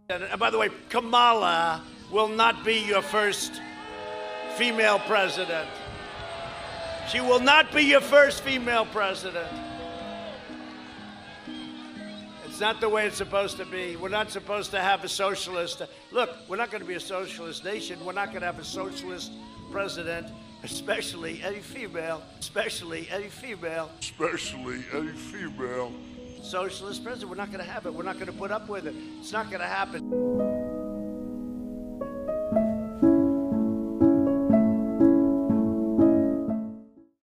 And by the way, Kamala will not be your first female president. She will not be your first female president. It's not the way it's supposed to be. We're not supposed to have a socialist. Look, we're not going to be a socialist nation. We're not going to have a socialist president, especially any female, especially any female. Especially any female. Socialist president. We're not going to have it. We're not going to put up with it. It's not going to happen.